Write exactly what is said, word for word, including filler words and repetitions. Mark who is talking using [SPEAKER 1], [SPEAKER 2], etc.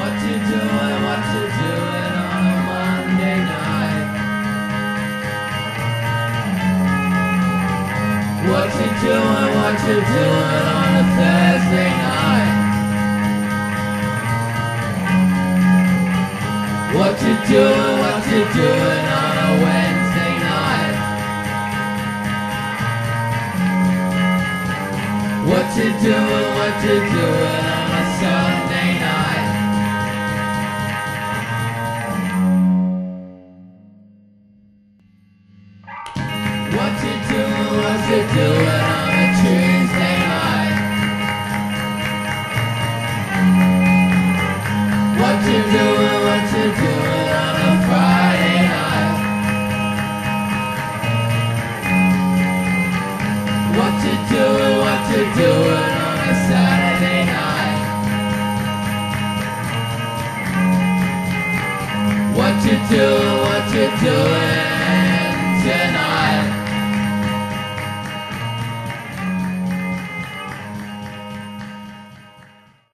[SPEAKER 1] What you doing, what you doing on a Monday night? What you doing, what you doing on a Thursday night? What you doing, what you doing on a Wednesday night? What you doing, what you doing on a Sunday night? What you doing, what you doing on a Tuesday night? What you doing, what you doing on a Friday night? What you doing, what you doing on a Saturday night? What you doing?